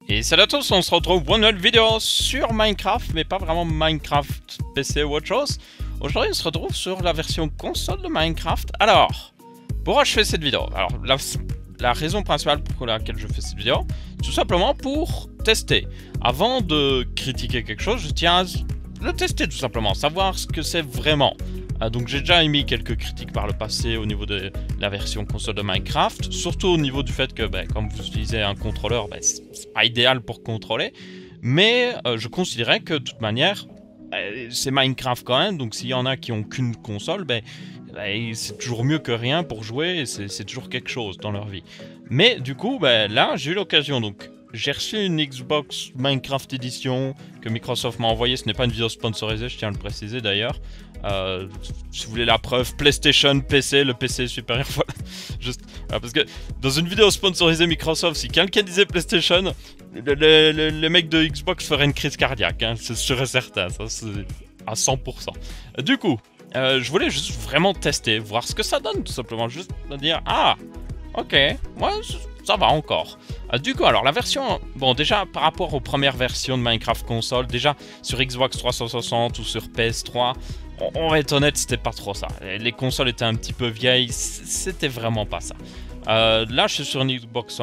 Et salut à tous, on se retrouve pour une nouvelle vidéo sur Minecraft, mais pas vraiment Minecraft PC ou autre chose. Aujourd'hui, on se retrouve sur la version console de Minecraft. Alors, pourquoi je fais cette vidéo? Alors, la raison principale pour laquelle je fais cette vidéo, tout simplement pour tester. Avant de critiquer quelque chose, je tiens à le tester tout simplement, savoir ce que c'est vraiment. Donc j'ai déjà émis quelques critiques par le passé au niveau de la version console de Minecraft, surtout au niveau du fait que, comme vous utilisez un contrôleur, c'est pas idéal pour contrôler, mais je considérais que de toute manière, c'est Minecraft quand même, donc s'il y en a qui ont qu'une console, c'est toujours mieux que rien pour jouer, et c'est toujours quelque chose dans leur vie. Mais du coup, là, j'ai eu l'occasion, donc j'ai reçu une Xbox Minecraft Edition que Microsoft m'a envoyée. Ce n'est pas une vidéo sponsorisée, je tiens à le préciser d'ailleurs. Si vous voulez la preuve, PlayStation, PC, le PC est supérieur, voilà. Juste, parce que dans une vidéo sponsorisée Microsoft, si quelqu'un disait PlayStation, le mec de Xbox ferait une crise cardiaque, hein, c'est sûr et certain, ça c'est à 100%. Du coup, je voulais juste vraiment tester, voir ce que ça donne, tout simplement, juste dire, ah, ok, ouais, ça va encore. Du coup, alors la version, bon déjà par rapport aux premières versions de Minecraft console, déjà sur Xbox 360 ou sur PS3, on va être honnête, c'était pas trop ça. Les consoles étaient un petit peu vieilles, c'était vraiment pas ça. Là, je suis sur une Xbox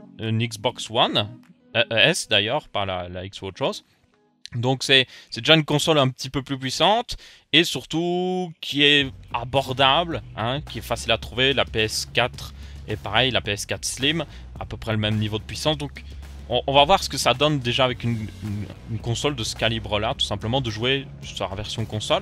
One, S d'ailleurs, pas la X ou autre chose. Donc c'est déjà une console un petit peu plus puissante et surtout qui est abordable, hein, qui est facile à trouver. La PS4 est pareil, la PS4 Slim, à peu près le même niveau de puissance. Donc on va voir ce que ça donne déjà avec une console de ce calibre-là, tout simplement de jouer sur la version console.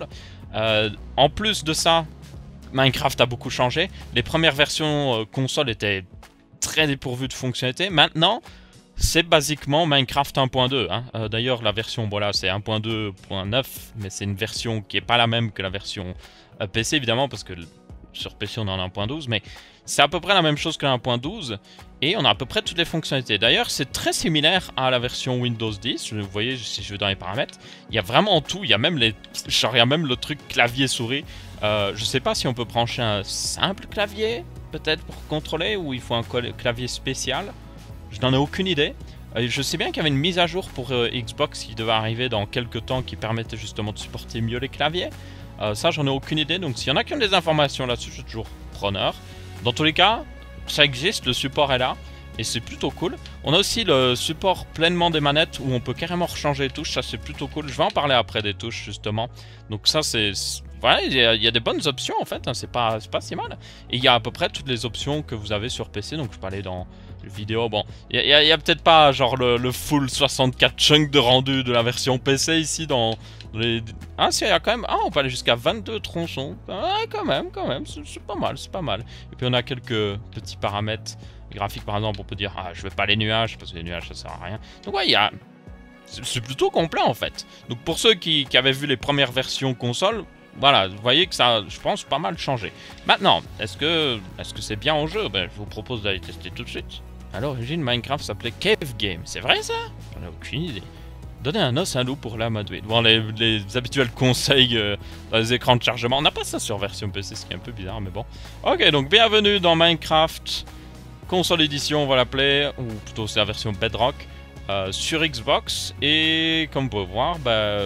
En plus de ça, Minecraft a beaucoup changé. Les premières versions console étaient très dépourvues de fonctionnalités. Maintenant, c'est basiquement Minecraft 1.2. Hein. D'ailleurs, la version, voilà, c'est 1.2.9, mais c'est une version qui n'est pas la même que la version PC, évidemment, parce que sur PC, on est en 1.12, mais c'est à peu près la même chose que 1.12, et on a à peu près toutes les fonctionnalités. D'ailleurs, c'est très similaire à la version Windows 10, vous voyez, si je vais dans les paramètres, il y a vraiment tout, il y a même, il y a même le truc clavier-souris. Je sais pas si on peut brancher un simple clavier, peut-être pour contrôler, ou il faut un clavier spécial. Je n'en ai aucune idée. Je sais bien qu'il y avait une mise à jour pour Xbox qui devait arriver dans quelques temps qui permettait justement de supporter mieux les claviers. Ça, j'en ai aucune idée. Donc, s'il y en a qui ont des informations là-dessus, je suis toujours preneur. Dans tous les cas, ça existe, le support est là. Et c'est plutôt cool. On a aussi le support pleinement des manettes où on peut carrément rechanger les touches. Ça, c'est plutôt cool. Je vais en parler après des touches, justement. Donc, ça, c'est... Voilà, il y a des bonnes options, en fait. Hein, c'est pas si mal. Et il y a à peu près toutes les options que vous avez sur PC. Donc, je peux aller dans... vidéo, bon, il y a peut-être pas genre le full 64 chunks de rendu de la version PC ici dans les... Ah si, il y a quand même... Ah, on peut aller jusqu'à 22 tronçons. Ah, quand même, c'est pas mal, c'est pas mal. Et puis on a quelques petits paramètres graphiques, par exemple, on peut dire, ah, je veux pas les nuages, parce que les nuages, ça sert à rien. Donc ouais, il y a... C'est plutôt complet, en fait. Donc pour ceux qui avaient vu les premières versions console, voilà, vous voyez que ça, je pense, pas mal changé. Maintenant, est-ce que c'est bien en jeu? Je vous propose d'aller tester tout de suite. À l'origine, Minecraft s'appelait Cave Game. C'est vrai ça? J'en ai aucune idée. Donner un os à un loup pour l'amadouer. Bon, les habituels conseils dans les écrans de chargement. On n'a pas ça sur version PC, ce qui est un peu bizarre, mais bon. Ok, donc bienvenue dans Minecraft Console Edition, on va l'appeler. Ou plutôt, c'est la version Bedrock. Sur Xbox. Et comme vous pouvez voir,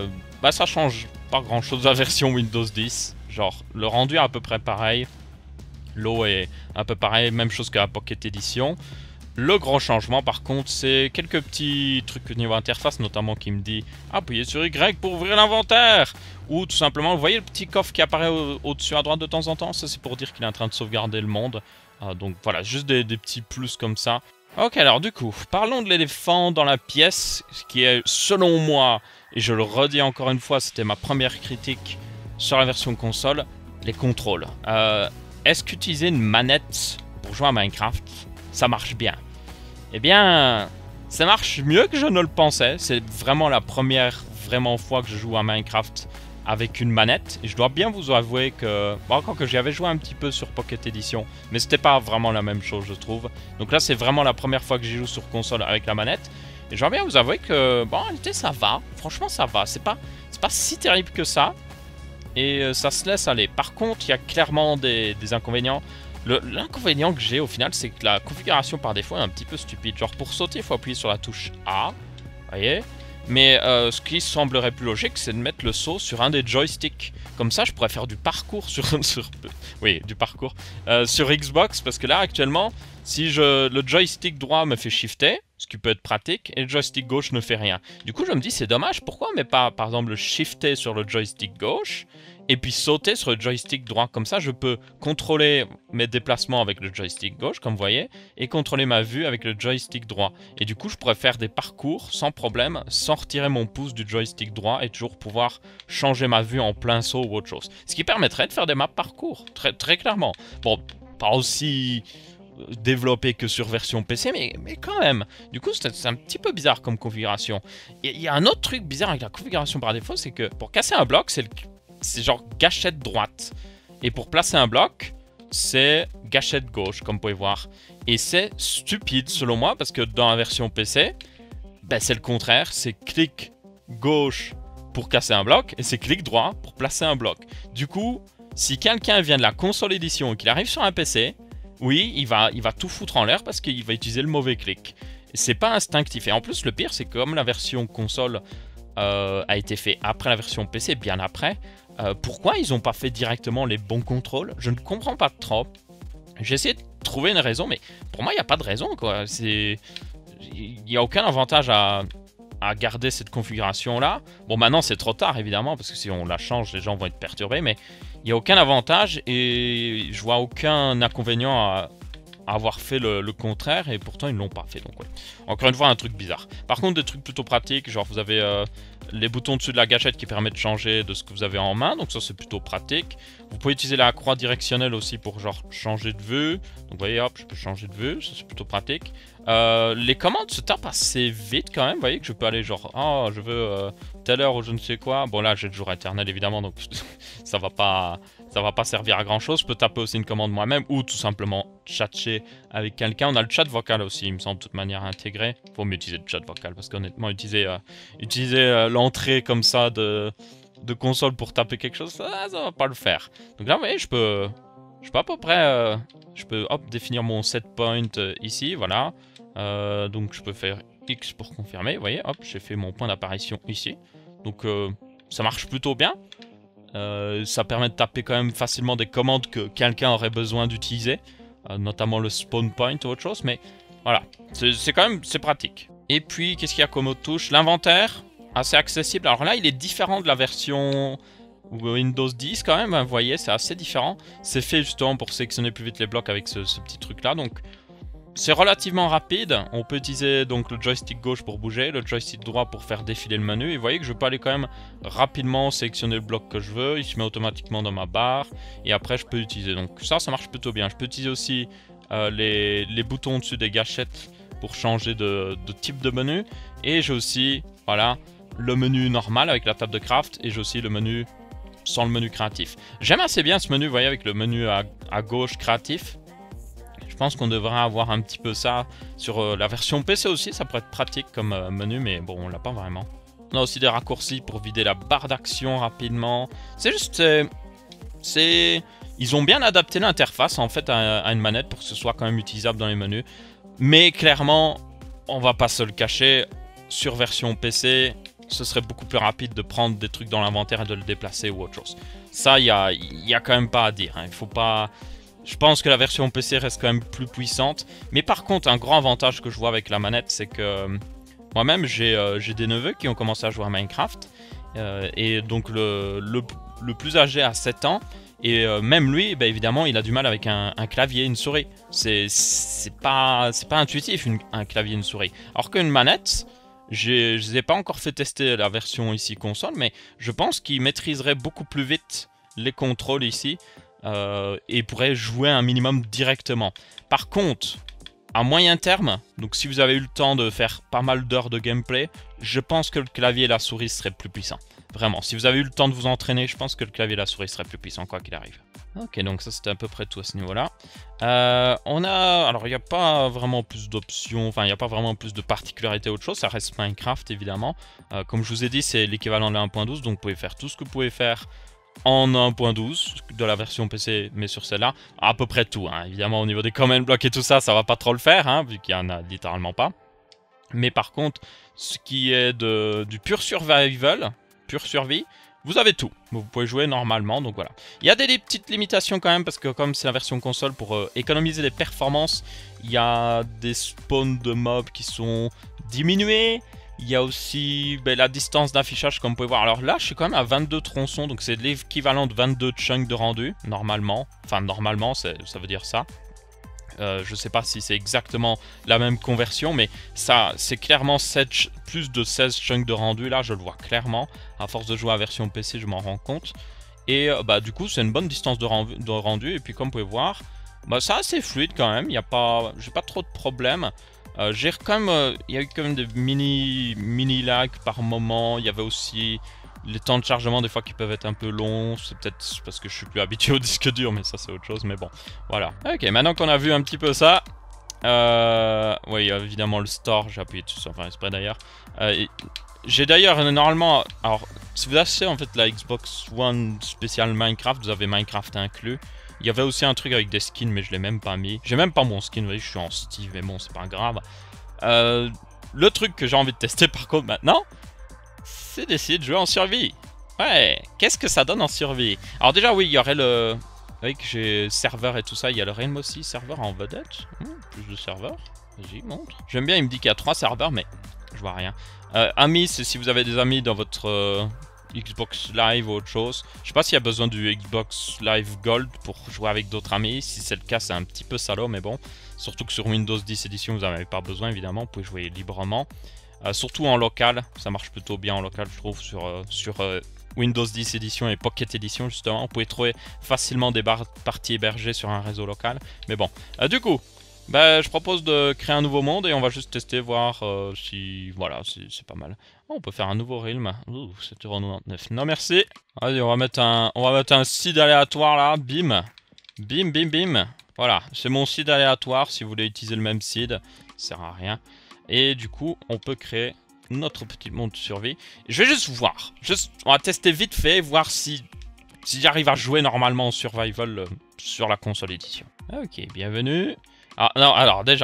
ça change pas grand chose de la version Windows 10. Genre, le rendu est à peu près pareil. L'eau est un peu pareil, même chose que la Pocket Edition. Le gros changement par contre, c'est quelques petits trucs au niveau interface, notamment qui me dit appuyez sur Y pour ouvrir l'inventaire, ou tout simplement, vous voyez le petit coffre qui apparaît au-dessus à droite de temps en temps, ça c'est pour dire qu'il est en train de sauvegarder le monde. Donc voilà, juste des petits plus comme ça. Ok, alors du coup, parlons de l'éléphant dans la pièce, ce qui est selon moi, et je le redis encore une fois, c'était ma première critique sur la version console, les contrôles. Est-ce qu'utiliser une manette pour jouer à Minecraft, ça marche bien? Eh bien, ça marche mieux que je ne le pensais. C'est vraiment la première fois que je joue à Minecraft avec une manette. Et je dois bien vous avouer que... Bon, encore que j'y avais joué un petit peu sur Pocket Edition, mais c'était pas vraiment la même chose, je trouve. Donc là, c'est vraiment la première fois que j'y joue sur console avec la manette. Et je dois bien vous avouer que... Bon, en réalité, ça va. Franchement, ça va. C'est pas si terrible que ça. Et ça se laisse aller. Par contre, il y a clairement des inconvénients. L'inconvénient que j'ai au final, c'est que la configuration par défaut est un petit peu stupide. Genre pour sauter, il faut appuyer sur la touche A, vous voyez. Mais ce qui semblerait plus logique, c'est de mettre le saut sur un des joysticks. Comme ça, je pourrais faire du parcours sur Xbox, parce que là, actuellement, si le joystick droit me fait shifter, ce qui peut être pratique, et le joystick gauche ne fait rien. Du coup, je me dis, c'est dommage, pourquoi on met pas, par exemple, le shifter sur le joystick gauche, et puis sauter sur le joystick droit. Comme ça, je peux contrôler mes déplacements avec le joystick gauche, comme vous voyez, et contrôler ma vue avec le joystick droit. Et du coup, je pourrais faire des parcours sans problème, sans retirer mon pouce du joystick droit, et toujours pouvoir changer ma vue en plein saut ou autre chose. Ce qui permettrait de faire des maps parcours, très clairement. Bon, pas aussi développé que sur version PC, mais quand même. Du coup, c'est un petit peu bizarre comme configuration. Il y a un autre truc bizarre avec la configuration par défaut, c'est que pour casser un bloc, c'est genre gâchette droite. Et pour placer un bloc, c'est gâchette gauche, comme vous pouvez voir. Et c'est stupide, selon moi, parce que dans la version PC, ben c'est le contraire. C'est clic gauche pour casser un bloc, et c'est clic droit pour placer un bloc. Du coup, si quelqu'un vient de la console édition et qu'il arrive sur un PC, oui, il va tout foutre en l'air parce qu'il va utiliser le mauvais clic. C'est pas instinctif. Et en plus, le pire, c'est que comme la version console a été fait après la version PC, bien après, pourquoi ils n'ont pas fait directement les bons contrôles? Je ne comprends pas trop. J'ai essayé de trouver une raison, mais pour moi, il n'y a pas de raison, quoi. Il n'y a aucun avantage à garder cette configuration-là. Bon, maintenant, c'est trop tard, évidemment, parce que si on la change, les gens vont être perturbés, mais il n'y a aucun avantage et je vois aucun inconvénient à avoir fait le contraire, et pourtant ils ne l'ont pas fait. Donc ouais. Encore une fois, un truc bizarre. Par contre, des trucs plutôt pratiques, genre vous avez les boutons dessus de la gâchette qui permettent de changer de ce que vous avez en main, donc ça c'est plutôt pratique. Vous pouvez utiliser la croix directionnelle aussi pour genre changer de vue. Donc vous voyez, hop, je peux changer de vue, ça c'est plutôt pratique. Les commandes se tapent assez vite quand même, vous voyez que je peux aller genre, oh je veux telle heure ou je ne sais quoi. Bon là j'ai le jour éternel évidemment, donc ça va pas servir à grand chose. Je peux taper aussi une commande moi-même ou tout simplement chatcher avec quelqu'un. On a le chat vocal aussi, il me semble, de toute manière intégré. Faut mieux utiliser le chat vocal parce qu'honnêtement, utiliser l'entrée comme ça de console pour taper quelque chose, ça va pas le faire. Donc là, vous voyez, je peux à peu près, je peux hop, définir mon set point ici, voilà. Donc je peux faire X pour confirmer, vous voyez, hop, j'ai fait mon point d'apparition ici. Donc ça marche plutôt bien. Ça permet de taper quand même facilement des commandes que quelqu'un aurait besoin d'utiliser, notamment le spawn point ou autre chose, mais voilà, c'est quand même, c'est pratique. Et puis, qu'est-ce qu'il y a comme autre touche? L'inventaire, assez accessible. Alors là, il est différent de la version Windows 10 quand même, hein, vous voyez, c'est assez différent. C'est fait justement pour sélectionner plus vite les blocs avec ce petit truc-là, donc c'est relativement rapide. On peut utiliser donc le joystick gauche pour bouger, le joystick droit pour faire défiler le menu. Et vous voyez que je peux aller quand même rapidement sélectionner le bloc que je veux. Il se met automatiquement dans ma barre. Et après, je peux l'utiliser. Donc ça marche plutôt bien. Je peux utiliser aussi les boutons au-dessus des gâchettes pour changer de type de menu. Et j'ai aussi, voilà, le menu normal avec la table de craft. Et j'ai aussi le menu sans le menu créatif. J'aime assez bien ce menu, vous voyez, avec le menu à gauche créatif. Je pense qu'on devrait avoir un petit peu ça sur la version PC aussi, ça pourrait être pratique comme menu, mais bon, on l'a pas vraiment. On a aussi des raccourcis pour vider la barre d'action rapidement. C'est juste, ils ont bien adapté l'interface en fait à une manette pour que ce soit quand même utilisable dans les menus. Mais clairement, on va pas se le cacher, sur version PC, ce serait beaucoup plus rapide de prendre des trucs dans l'inventaire et de le déplacer ou autre chose. Ça, il y a quand même pas à dire, hein. Il faut pas... Je pense que la version PC reste quand même plus puissante. Mais par contre, un grand avantage que je vois avec la manette, c'est que moi-même, j'ai des neveux qui ont commencé à jouer à Minecraft. Et donc, le plus âgé a 7 ans. Et même lui, bah, évidemment, il a du mal avec un clavier et une souris. C'est pas intuitif, un clavier et une souris. Alors qu'une manette, je ne les ai pas encore fait tester la version ici console, mais je pense qu'il maîtriserait beaucoup plus vite les contrôles ici. Et pourrait jouer un minimum directement. Par contre, à moyen terme, donc si vous avez eu le temps de faire pas mal d'heures de gameplay, je pense que le clavier et la souris seraient plus puissants. Vraiment, si vous avez eu le temps de vous entraîner, je pense que le clavier et la souris seraient plus puissants quoi qu'il arrive. Ok, donc ça c'était à peu près tout à ce niveau-là. Alors il n'y a pas vraiment plus d'options, enfin il n'y a pas vraiment plus de particularités autre chose, ça reste Minecraft évidemment. Comme je vous ai dit, c'est l'équivalent de la 1.12, donc vous pouvez faire tout ce que vous pouvez faire en 1.12 de la version PC, mais sur celle-là, à peu près tout. Hein. Évidemment, au niveau des command blocks et tout ça, ça va pas trop le faire, hein, vu qu'il y en a littéralement pas. Mais par contre, ce qui est du pur survival, pur survie, vous avez tout. Vous pouvez jouer normalement, donc voilà. Il y a des petites limitations quand même, parce que comme c'est la version console, pour économiser les performances, il y a des spawns de mobs qui sont diminués. Il y a aussi la distance d'affichage, comme vous pouvez voir. Alors là, je suis quand même à 22 tronçons, donc c'est l'équivalent de 22 chunks de rendu, normalement. Enfin, normalement, ça veut dire ça. Je sais pas si c'est exactement la même conversion, mais ça, c'est clairement plus de 16 chunks de rendu. Là, je le vois clairement. À force de jouer à version PC, je m'en rends compte. Et du coup, c'est une bonne distance de rendu. Et puis, comme vous pouvez voir, c'est assez fluide quand même. J'ai pas trop de problèmes. Il y a eu quand même des mini lags par moment. Il y avait aussi les temps de chargement des fois qui peuvent être un peu longs. C'est peut-être parce que je suis plus habitué au disque dur, mais ça c'est autre chose. Mais bon, voilà. Ok, maintenant qu'on a vu un petit peu ça, oui, évidemment le store. J'ai appuyé dessus sans faire exprès d'ailleurs. J'ai d'ailleurs normalement, alors si vous achetez en fait la Xbox One spéciale Minecraft, vous avez Minecraft inclus. Il y avait aussi un truc avec des skins, mais je l'ai même pas mis. J'ai même pas mon skin, vous voyez, je suis en Steve, mais bon, c'est pas grave. Le truc que j'ai envie de tester par contre maintenant, c'est d'essayer de jouer en survie. Ouais, qu'est-ce que ça donne en survie? Alors déjà, oui, il y aurait le... Vous voyez que j'ai serveur et tout ça, il y a le Rainbow Six serveur en vedette. Plus de serveurs, vas-y, montre. J'aime bien, il me dit qu'il y a 3 serveurs, mais je vois rien. Amis, c'est si vous avez des amis dans votre... Xbox Live ou autre chose. Je sais pas s'il y a besoin du Xbox Live Gold pour jouer avec d'autres amis. Si c'est le cas, c'est un petit peu salaud, mais bon. Surtout que sur Windows 10 Edition, vous n'en avez pas besoin, évidemment. Vous pouvez jouer librement. Surtout en local. Ça marche plutôt bien en local, je trouve, sur Windows 10 Edition et Pocket Edition, justement. Vous pouvez trouver facilement des parties hébergées sur un réseau local. Mais bon. Du coup... je propose de créer un nouveau monde et on va juste tester, voir si... Voilà, c'est pas mal. Oh, on peut faire un nouveau realm. Ouh, 7,99 €. Non, merci. Allez, on va mettre un seed aléatoire là. Bim. Bim, bim, bim. Voilà, c'est mon seed aléatoire. Si vous voulez utiliser le même seed, ça sert à rien. Et du coup, on peut créer notre petit monde de survie. Je vais juste voir. On va tester vite fait, voir si j'arrive à jouer normalement en survival sur la console édition. Ok, bienvenue. Ah non, alors déjà,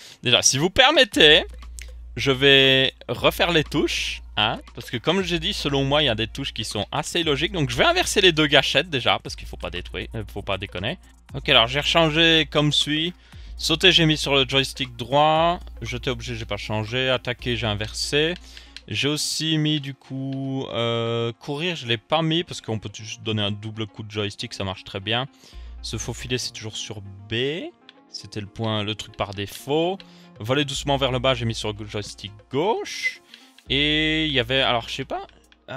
si vous permettez, je vais refaire les touches, hein, parce que comme j'ai dit, selon moi, il y a des touches qui sont assez logiques. Donc je vais inverser les 2 gâchettes déjà, parce qu'il faut pas faut pas déconner. Ok, alors j'ai rechangé comme suit. Sauter, j'ai mis sur le joystick droit. Jeter objet, j'ai pas changé. Attaquer, j'ai inversé. J'ai aussi mis du coup courir, je l'ai pas mis parce qu'on peut juste donner un double coup de joystick, ça marche très bien. Se faufiler, c'est toujours sur B. C'était le truc par défaut. Voler doucement vers le bas, j'ai mis sur le joystick gauche. Et il y avait, alors je sais pas,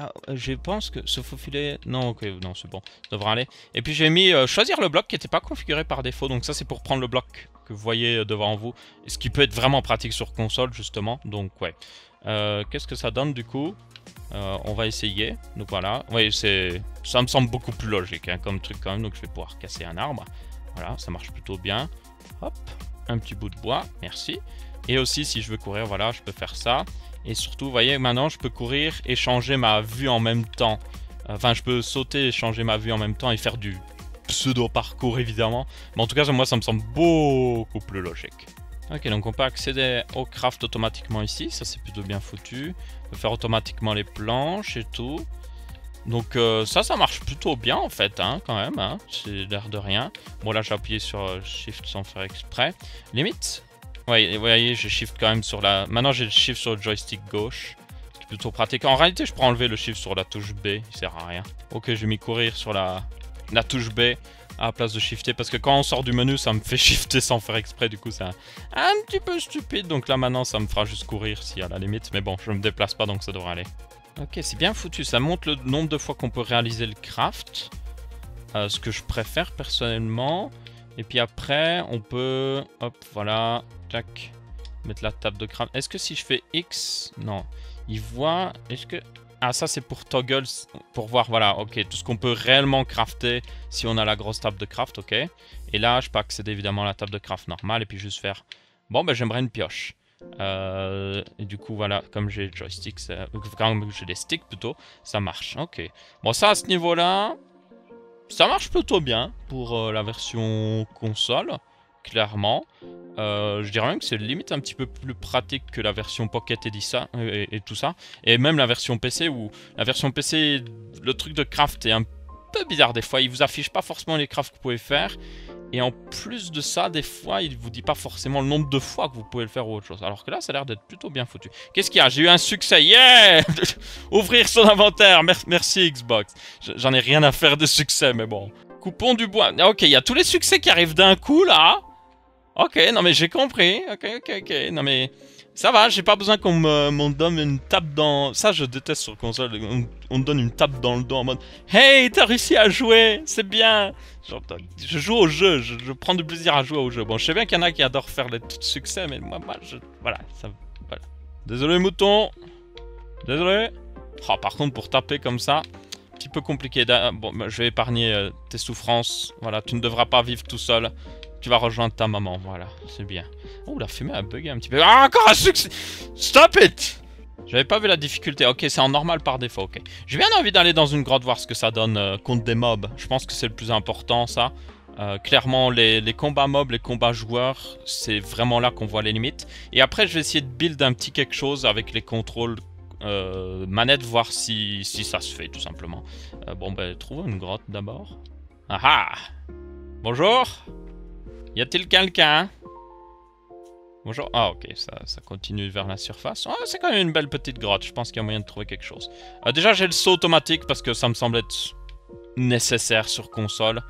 je pense que se faufiler, non, ok, non, c'est bon, ça devrait aller. Et puis j'ai mis choisir le bloc qui n'était pas configuré par défaut. Donc ça c'est pour prendre le bloc que vous voyez devant vous. Ce qui peut être vraiment pratique sur console justement, donc ouais. Qu'est-ce que ça donne du coup? On va essayer, donc voilà. Oui, ça me semble beaucoup plus logique hein, comme truc quand même, donc je vais pouvoir casser un arbre. Voilà, ça marche plutôt bien. Hop, un petit bout de bois, merci. Et aussi, si je veux courir, voilà, je peux faire ça. Et surtout, vous voyez, maintenant, je peux courir et changer ma vue en même temps. Enfin, je peux sauter et changer ma vue en même temps et faire du pseudo-parcours, évidemment. Mais en tout cas, moi, ça me semble beaucoup plus logique. Ok, donc on peut accéder au craft automatiquement ici. Ça, c'est plutôt bien foutu. On peut faire automatiquement les planches et tout. Donc ça marche plutôt bien en fait, hein, quand même, hein, c'est l'air de rien. Bon là j'ai appuyé sur Shift sans faire exprès. Limite, ouais, vous voyez j'ai Shift quand même sur la... Maintenant j'ai le Shift sur le joystick gauche, c'est plutôt pratique. En réalité je pourrais enlever le Shift sur la touche B, il sert à rien. Ok, j'ai mis courir sur la touche B à la place de shifter, parce que quand on sort du menu ça me fait shifter sans faire exprès, du coup c'est un petit peu stupide. Donc là maintenant ça me fera juste courir si à la limite, mais bon je me déplace pas donc ça devrait aller. Ok, c'est bien foutu, ça montre le nombre de fois qu'on peut réaliser le craft. Ce que je préfère personnellement. Et puis après, on peut... Hop, voilà, tac, mettre la table de craft. Est-ce que si je fais X... Non, il voit... Est-ce que... Ah, ça c'est pour toggle, pour voir, voilà, ok, tout ce qu'on peut réellement crafter si on a la grosse table de craft, ok. Et là, je peux accéder évidemment à la table de craft normale et puis juste faire... Bon, ben j'aimerais une pioche. Et du coup voilà, comme j'ai joystick, comme j'ai des sticks plutôt, ça marche. Ok. Bon ça à ce niveau là, ça marche plutôt bien pour la version console, clairement. Je dirais même que c'est limite un petit peu plus pratique que la version Pocket et tout ça. Et même la version PC, où la version PC, le truc de craft est un peu bizarre des fois. Il vous affiche pas forcément les crafts que vous pouvez faire. Et en plus de ça, des fois, il vous dit pas forcément le nombre de fois que vous pouvez le faire ou autre chose. Alors que là, ça a l'air d'être plutôt bien foutu. Qu'est-ce qu'il y a? J'ai eu un succès. Yeah! Ouvrir son inventaire. Merci Xbox. J'en ai rien à faire de succès, mais bon. Coupons du bois. Ok, il y a tous les succès qui arrivent d'un coup, là. Ok, non mais j'ai compris. Ok. Non mais... Ça va, j'ai pas besoin qu'on me donne une tape dans... Ça, je déteste sur console. On me donne une tape dans le dos en mode Hey, t'as réussi à jouer, c'est bien. Genre, je joue au jeu, je prends du plaisir à jouer au jeu. Bon, je sais bien qu'il y en a qui adorent faire les trucs de succès, mais moi, voilà, voilà. Désolé, mouton. Désolé. Oh, par contre, pour taper comme ça, un petit peu compliqué. Bon, je vais épargner tes souffrances. Voilà, tu ne devras pas vivre tout seul. Tu vas rejoindre ta maman, voilà, c'est bien. Oh, la fumée a bugué un petit peu. Ah, encore un succès! Stop it! J'avais pas vu la difficulté. Ok, c'est en normal par défaut, ok. J'ai bien envie d'aller dans une grotte voir ce que ça donne contre des mobs. Je pense que c'est le plus important, ça. Clairement, les combats mobs, les combats joueurs, c'est vraiment là qu'on voit les limites. Et après, je vais essayer de build un petit quelque chose avec les contrôles manette, voir si ça se fait, tout simplement. Bon, ben, trouvons une grotte d'abord. Ah ah! Bonjour! Y a-t-il quelqu'un? Bonjour. Ah ok, ça continue vers la surface. Oh, c'est quand même une belle petite grotte, je pense qu'il y a moyen de trouver quelque chose. Déjà j'ai le saut automatique parce que ça me semble être nécessaire sur console.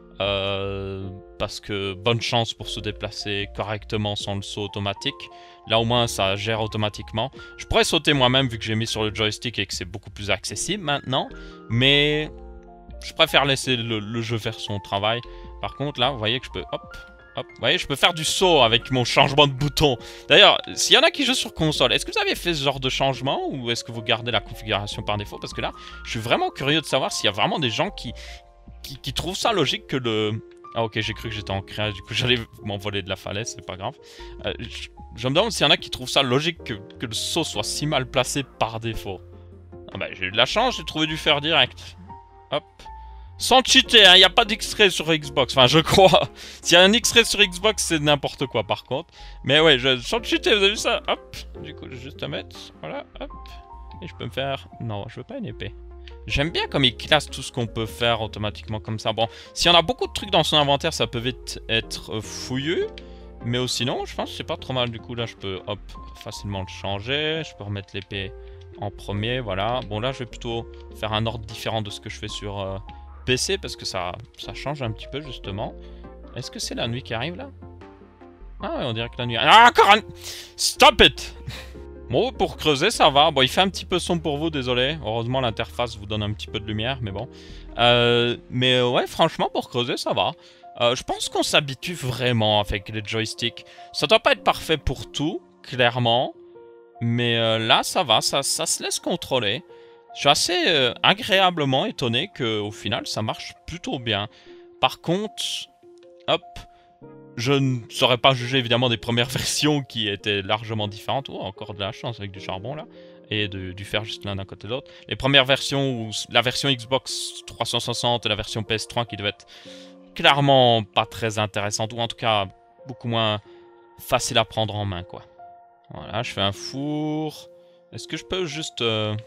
Parce que bonne chance pour se déplacer correctement sans le saut automatique. Là au moins ça gère automatiquement. Je pourrais sauter moi-même vu que j'ai mis sur le joystick et que c'est beaucoup plus accessible maintenant. Mais je préfère laisser le jeu faire son travail. Par contre là, vous voyez que je peux... Hop. Hop, vous voyez, je peux faire du saut avec mon changement de bouton. D'ailleurs, s'il y en a qui jouent sur console, est-ce que vous avez fait ce genre de changement ou est-ce que vous gardez la configuration par défaut? Parce que là, je suis vraiment curieux de savoir s'il y a vraiment des gens qui trouvent ça logique que le... Ah ok, j'ai cru que j'étais en créa, du coup j'allais m'envoler de la falaise, c'est pas grave. Je me demande s'il y en a qui trouvent ça logique que le saut soit si mal placé par défaut. Ah bah j'ai eu de la chance, j'ai trouvé du fer direct. Hop. Sans cheater, hein, il n'y a pas d'X-ray sur Xbox, enfin je crois. S'il y a un X-ray sur Xbox, c'est n'importe quoi par contre. Mais ouais, sans cheater, vous avez vu ça? Hop, du coup, je vais juste te mettre, voilà, hop. Et je peux me faire... Non, je veux pas une épée. J'aime bien comme il classe tout ce qu'on peut faire automatiquement comme ça. Bon, s'il y en a beaucoup de trucs dans son inventaire, ça peut vite être fouilleux. Mais sinon, je pense que c'est pas trop mal. Du coup, là, je peux, hop, facilement le changer. Je peux remettre l'épée en premier, voilà. Bon, là, je vais plutôt faire un ordre différent de ce que je fais sur... PC parce que ça change un petit peu justement. Est-ce que c'est la nuit qui arrive là? Ah ouais, on dirait que la nuit... Ah, encore un... Stop it! Bon, pour creuser, ça va. Bon, il fait un petit peu sombre pour vous, désolé. Heureusement, l'interface vous donne un petit peu de lumière, mais bon. Ouais, franchement, pour creuser, ça va. Je pense qu'on s'habitue vraiment avec les joysticks. Ça doit pas être parfait pour tout, clairement. Mais là, ça va, ça se laisse contrôler. Je suis assez agréablement étonné qu'au final, ça marche plutôt bien. Par contre, hop, je ne saurais pas juger évidemment des premières versions qui étaient largement différentes. Oh, encore de la chance avec du charbon là. Et du fer juste l'un d'un côté de l'autre. Les premières versions, la version Xbox 360 et la version PS3 qui devaient être clairement pas très intéressantes. Ou en tout cas, beaucoup moins facile à prendre en main, quoi. Voilà, je fais un four. Est-ce que je peux juste...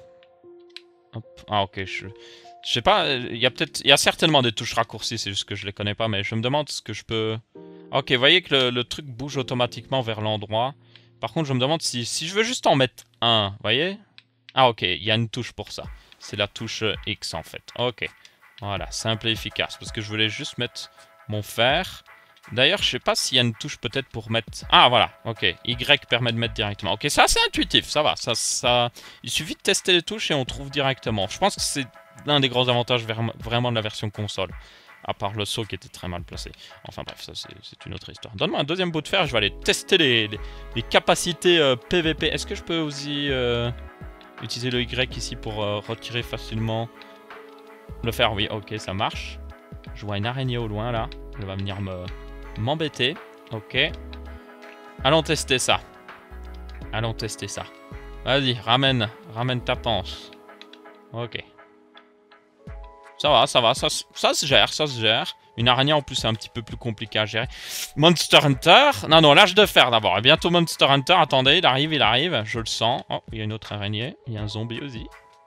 Hop. Ah ok, je sais pas, il y a certainement des touches raccourcies, c'est juste que je les connais pas, mais je me demande ce que je peux... Ok, vous voyez que le truc bouge automatiquement vers l'endroit. Par contre, je me demande si je veux juste en mettre un, vous voyez? Ah ok, il y a une touche pour ça. C'est la touche X en fait. Ok, voilà, simple et efficace, parce que je voulais juste mettre mon fer. D'ailleurs, je sais pas s'il y a une touche peut-être pour mettre... Ah, voilà, ok. Y permet de mettre directement. Ok, c'est assez intuitif, ça va. Il suffit de tester les touches et on trouve directement. Je pense que c'est l'un des gros avantages vraiment de la version console. À part le saut qui était très mal placé. Enfin bref, ça c'est une autre histoire. Donne-moi un deuxième bout de fer, je vais aller tester les capacités PVP. Est-ce que je peux aussi utiliser le Y ici pour retirer facilement le fer? Oui, ok, ça marche. Je vois une araignée au loin là. Elle va venir m'embêter. Ok. Allons tester ça. Allons tester ça. Vas-y, ramène ta panse. Ok. Ça va, ça se gère, ça se gère. Une araignée en plus c'est un petit peu plus compliqué à gérer. Monster Hunter. Non, lâche de fer d'abord. Et bientôt Monster Hunter. Attendez, il arrive. Je le sens. Oh, il y a une autre araignée. Il y a un zombie aussi.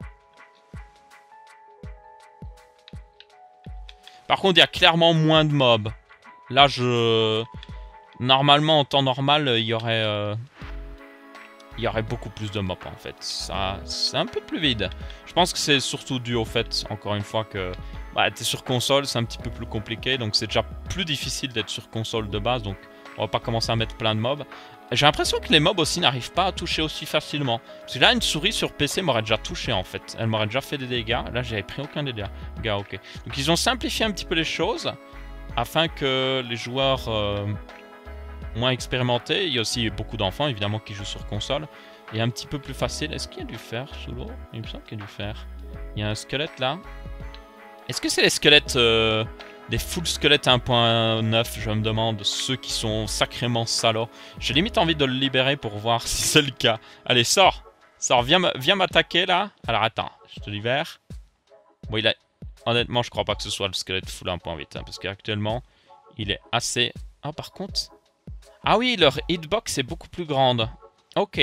Par contre, il y a clairement moins de mobs. Là, normalement, en temps normal, il y aurait beaucoup plus de mobs en fait. Ça, c'est un peu plus vide. Je pense que c'est surtout dû au fait, encore une fois, que bah, t'es sur console, c'est un petit peu plus compliqué. Donc c'est déjà plus difficile d'être sur console de base. Donc on va pas commencer à mettre plein de mobs. J'ai l'impression que les mobs aussi n'arrivent pas à toucher aussi facilement. Parce que là, une souris sur PC m'aurait déjà touché en fait. Elle m'aurait déjà fait des dégâts. Là, j'avais pris aucun dégât. Ok. Donc ils ont simplifié un petit peu les choses afin que les joueurs moins expérimentés, il y a aussi beaucoup d'enfants évidemment qui jouent sur console, et un petit peu plus facile. Est-ce qu'il y a du fer sous l'eau? Il me semble qu'il y a du fer. Il y a un squelette là. Est-ce que c'est les squelettes des full squelettes 1.9? Je me demande, ceux qui sont sacrément salauds. J'ai limite envie de le libérer pour voir si c'est le cas. Allez, sors, viens m'attaquer là. Alors attends, je te libère. Bon, il a... Honnêtement, je crois pas que ce soit le squelette full 1.8 hein, parce qu'actuellement il est assez... Ah, par contre... Ah oui, leur hitbox est beaucoup plus grande. Ok.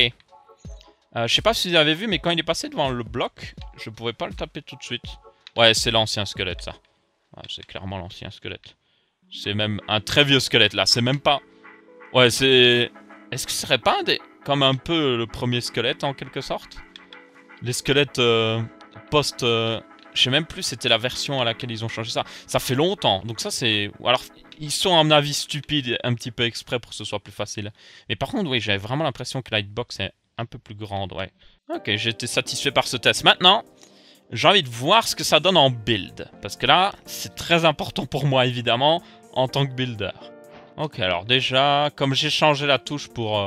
Je sais pas si vous avez vu, mais quand il est passé devant le bloc, je pouvais pas le taper tout de suite. Ouais, c'est l'ancien squelette, ça. Ouais, c'est clairement l'ancien squelette. C'est même un très vieux squelette, là. C'est même pas... Ouais, c'est... Est-ce que ce serait pas comme un peu le premier squelette, en quelque sorte? Les squelettes post... Je sais même plus, c'était la version à laquelle ils ont changé ça. Ça fait longtemps, donc ça c'est... Alors, ils sont à mon avis stupides, un petit peu exprès pour que ce soit plus facile. Mais par contre, oui, j'avais vraiment l'impression que la hitbox est un peu plus grande, ouais. Ok, j'étais satisfait par ce test. Maintenant, j'ai envie de voir ce que ça donne en build. Parce que là, c'est très important pour moi, évidemment, en tant que builder. Ok, alors déjà, comme j'ai changé la touche pour...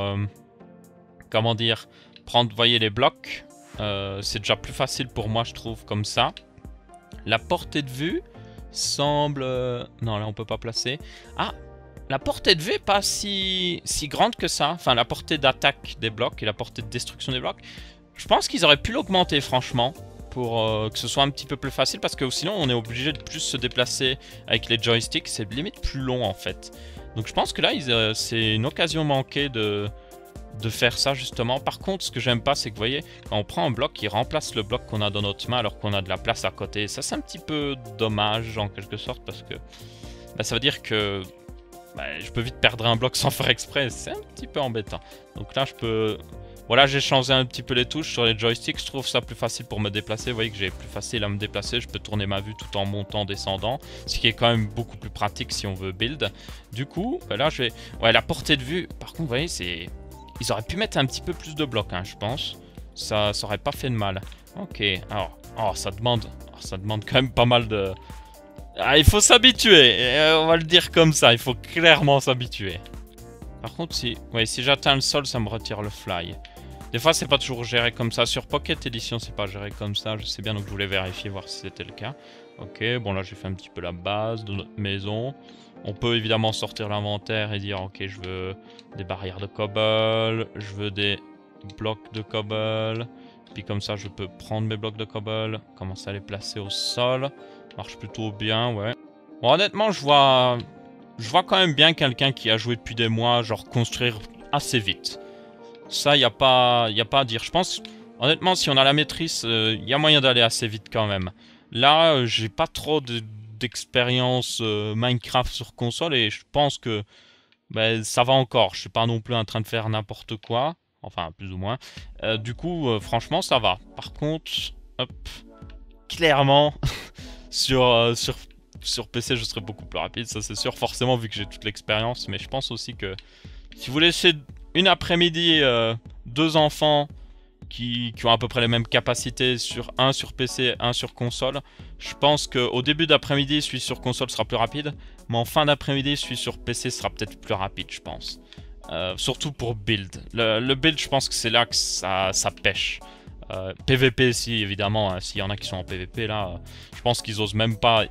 comment dire? Prendre, vous voyez, les blocs. C'est déjà plus facile pour moi, je trouve, comme ça. La portée de vue semble... Non, là, on peut pas placer. Ah, la portée de vue est pas si grande que ça. Enfin, la portée d'attaque des blocs et la portée de destruction des blocs. Je pense qu'ils auraient pu l'augmenter, franchement, pour que ce soit un petit peu plus facile. Parce que sinon, on est obligé de plus se déplacer avec les joysticks. C'est limite plus long, en fait. Donc, je pense que là, c'est une occasion manquée de faire ça justement. Par contre, ce que j'aime pas, c'est que vous voyez, quand on prend un bloc, il remplace le bloc qu'on a dans notre main alors qu'on a de la place à côté. Ça, c'est un petit peu dommage en quelque sorte parce que bah, ça veut dire que je peux vite perdre un bloc sans faire exprès. C'est un petit peu embêtant. Donc là, je peux... Voilà, j'ai changé un petit peu les touches sur les joysticks. Je trouve ça plus facile pour me déplacer. Vous voyez que j'ai plus facile à me déplacer. Je peux tourner ma vue tout en montant, descendant. Ce qui est quand même beaucoup plus pratique si on veut build. Du coup, là, je vais... Ouais, la portée de vue, par contre, vous voyez, c'est... Ils auraient pu mettre un petit peu plus de blocs, hein, je pense. Ça aurait pas fait de mal. Ok, alors... Oh, ça demande quand même pas mal de... Ah, il faut s'habituer. On va le dire comme ça. Il faut clairement s'habituer. Par contre, si j'atteins le sol, ça me retire le fly. Des fois, c'est pas toujours géré comme ça. Sur Pocket Edition, c'est pas géré comme ça. Je sais bien, donc je voulais vérifier, voir si c'était le cas. Ok, bon là, j'ai fait un petit peu la base de notre maison. On peut évidemment sortir l'inventaire et dire, ok, je veux des barrières de cobble, je veux des blocs de cobble. Puis comme ça, je peux prendre mes blocs de cobble, commencer à les placer au sol. Marche plutôt bien, ouais. Bon, honnêtement, je vois quand même bien quelqu'un qui a joué depuis des mois, genre construire assez vite. Ça, y a pas à dire. Je pense, honnêtement, si on a la maîtrise, y a moyen d'aller assez vite quand même. Là, j'ai pas trop d'expérience Minecraft sur console et je pense que ça va encore. Je suis pas non plus en train de faire n'importe quoi. Enfin, plus ou moins. Du coup, franchement, ça va. Par contre, hop, clairement, sur PC, je serais beaucoup plus rapide. Ça, c'est sûr, forcément, vu que j'ai toute l'expérience. Mais je pense aussi que si vous laissez une après-midi, deux enfants qui ont à peu près les mêmes capacités, un sur PC, un sur console. Je pense qu'au début d'après-midi, celui sur console sera plus rapide, mais en fin d'après-midi, celui sur PC sera peut-être plus rapide, je pense. Surtout pour build. Le build, je pense que c'est là que ça pêche. PVP, si, évidemment, hein, s'il y en a qui sont en PVP, là, je pense qu'ils osent même pas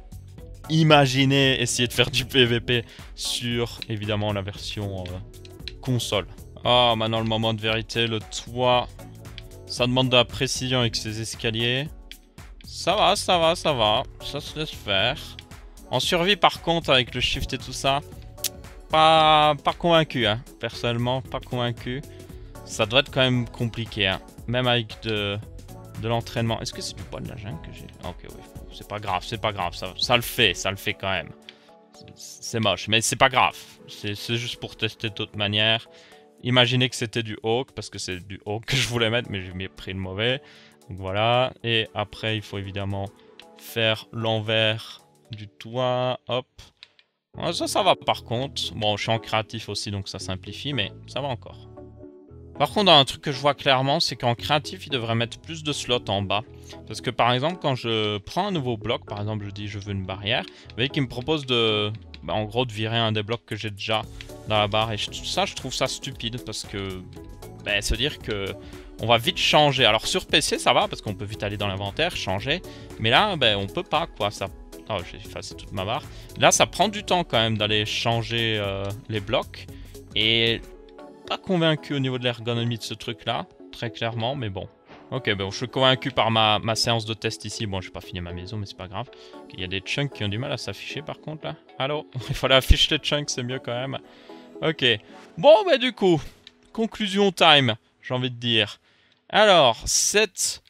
imaginer essayer de faire du PVP sur, évidemment, la version console. Ah, maintenant le moment de vérité, le toit... Ça demande de la précision avec ces escaliers. Ça va, ça va, ça va. Ça se laisse faire. En survie, par contre, avec le shift et tout ça, pas convaincu, hein. Personnellement, pas convaincu. Ça doit être quand même compliqué, hein. Même avec de l'entraînement. Est-ce que c'est du bois de la jungle que j'ai? Ok, oui. C'est pas grave, c'est pas grave. Ça le fait quand même. C'est moche, mais c'est pas grave. C'est juste pour tester de toute manière. Imaginez que c'était du oak, parce que c'est du oak que je voulais mettre, mais j'ai pris le mauvais. Donc voilà. Et après, il faut évidemment faire l'envers du toit. Hop. Ouais, ça va par contre. Bon, je suis en créatif aussi, donc ça simplifie, mais ça va encore. Par contre, un truc que je vois clairement, c'est qu'en créatif, il devrait mettre plus de slots en bas. Parce que par exemple, quand je prends un nouveau bloc, par exemple, je dis je veux une barrière, vous voyez qu'il me propose de, en gros, de virer un des blocs que j'ai déjà dans la barre. Et ça, je trouve ça stupide parce que, ça veut dire que on va vite changer. Alors sur PC, ça va parce qu'on peut vite aller dans l'inventaire, changer. Mais là, on peut pas, quoi. Ça... Oh, j'ai effacé toute ma barre. Là, ça prend du temps quand même d'aller changer les blocs. Et... pas convaincu au niveau de l'ergonomie de ce truc là, très clairement, mais bon. Ok, bon, je suis convaincu par ma séance de test ici. Bon, j'ai pas fini ma maison, mais c'est pas grave. Il y a des chunks qui ont du mal à s'afficher par contre là. Allô? Il fallait afficher les chunks, c'est mieux quand même. Ok. Bon, du coup, conclusion time, j'ai envie de dire. Alors, cette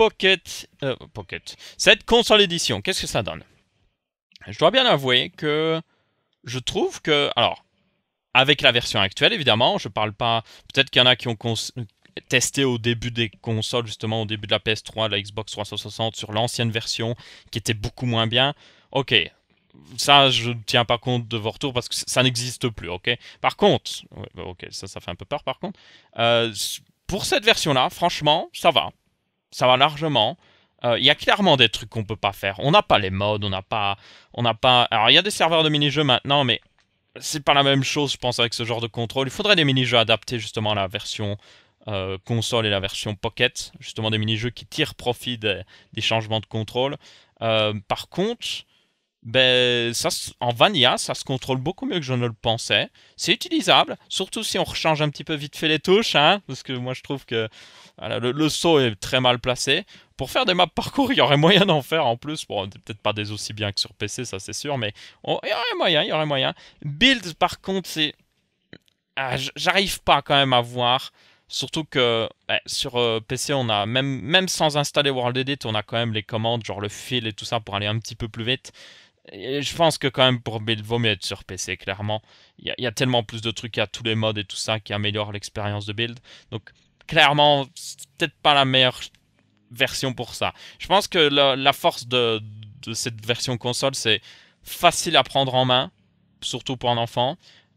cette console édition, qu'est-ce que ça donne? Je dois bien avouer que je trouve que... Alors, avec la version actuelle, évidemment, je parle pas... Peut-être qu'il y en a qui ont testé au début des consoles, justement, au début de la PS3, de la Xbox 360, sur l'ancienne version, qui était beaucoup moins bien. Ok, ça, je ne tiens pas compte de vos retours, parce que ça n'existe plus, ok. Par contre... ok, ça fait un peu peur, par contre. Pour cette version-là, franchement, ça va. Ça va largement. Il y a clairement des trucs qu'on peut pas faire. On n'a pas les modes, on n'a pas... Alors, il y a des serveurs de mini-jeux maintenant, mais... c'est pas la même chose, je pense, avec ce genre de contrôle. Il faudrait des mini-jeux adaptés, justement, à la version console et la version Pocket. Justement, des mini-jeux qui tirent profit des changements de contrôle. Par contre, ça, en Vanilla, ça se contrôle beaucoup mieux que je ne le pensais. C'est utilisable, surtout si on rechange un petit peu vite fait les touches, hein, parce que moi, je trouve que voilà, le saut est très mal placé. Pour faire des maps parcours, il y aurait moyen d'en faire en plus. Bon, peut-être pas des aussi bien que sur PC, ça c'est sûr, mais il y aurait moyen. Build, par contre, c'est... j'arrive pas quand même à voir. Surtout que sur PC, on a même sans installer World Edit, on a quand même les commandes, genre le fil et tout ça pour aller un petit peu plus vite. Et je pense que quand même pour build, vaut mieux être sur PC, clairement. Il y a tellement plus de trucs, il y a tous les modes et tout ça qui améliorent l'expérience de build. Donc, clairement, c'est peut-être pas la meilleure version pour ça. Je pense que la force de cette version console, c'est facile à prendre en main, surtout pour un enfant,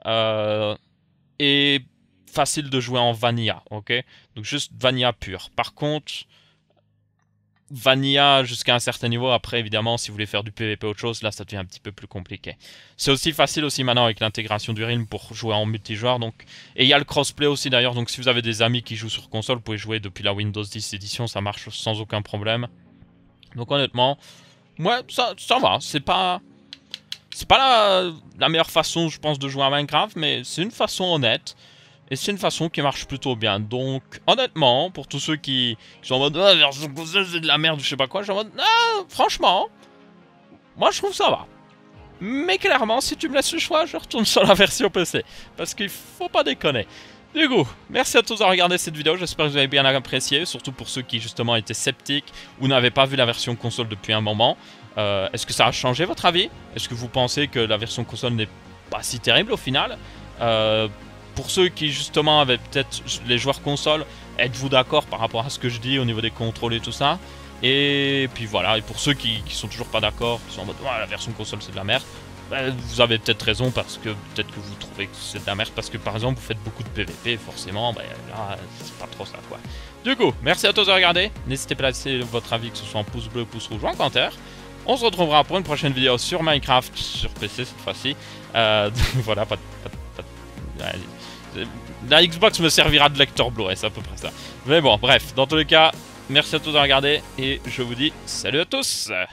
et facile de jouer en Vanilla, ok? Donc juste Vanilla pur. Par contre, Vanilla jusqu'à un certain niveau, après évidemment, si vous voulez faire du PVP ou autre chose, là ça devient un petit peu plus compliqué. C'est aussi facile aussi maintenant avec l'intégration du Realm pour jouer en multijoueur, donc... Et il y a le crossplay aussi d'ailleurs, donc si vous avez des amis qui jouent sur console, vous pouvez jouer depuis la Windows 10 édition, ça marche sans aucun problème. Donc honnêtement, ouais, ça va, c'est pas... C'est pas la meilleure façon, je pense, de jouer à Minecraft, mais c'est une façon honnête. Et c'est une façon qui marche plutôt bien. Donc, honnêtement, pour tous ceux qui sont en mode « Ah, version console, c'est de la merde » ou je sais pas quoi, je suis en mode « Ah, franchement, moi je trouve ça va. » Mais clairement, si tu me laisses le choix, je retourne sur la version PC. Parce qu'il faut pas déconner. Du coup, merci à tous d'avoir regardé cette vidéo, j'espère que vous avez bien apprécié, surtout pour ceux qui justement étaient sceptiques ou n'avaient pas vu la version console depuis un moment. Est-ce que ça a changé votre avis? Est-ce que vous pensez que la version console n'est pas si terrible au final? Pour ceux qui justement avaient peut-être les joueurs console, êtes-vous d'accord par rapport à ce que je dis au niveau des contrôles et tout ça? Et puis voilà, et pour ceux qui sont toujours pas d'accord, qui sont en mode oh, la version console c'est de la merde, vous avez peut-être raison parce que peut-être que vous trouvez que c'est de la merde parce que par exemple vous faites beaucoup de PVP, forcément, là c'est pas trop ça quoi. Du coup, merci à tous de regarder, n'hésitez pas à laisser votre avis que ce soit en pouce bleu, pouce rouge ou en commentaire. On se retrouvera pour une prochaine vidéo sur Minecraft, sur PC cette fois-ci. Voilà, la Xbox me servira de lecteur Blu-ray, c'est à peu près ça. Mais bon, bref, dans tous les cas, merci à tous de regarder et je vous dis salut à tous.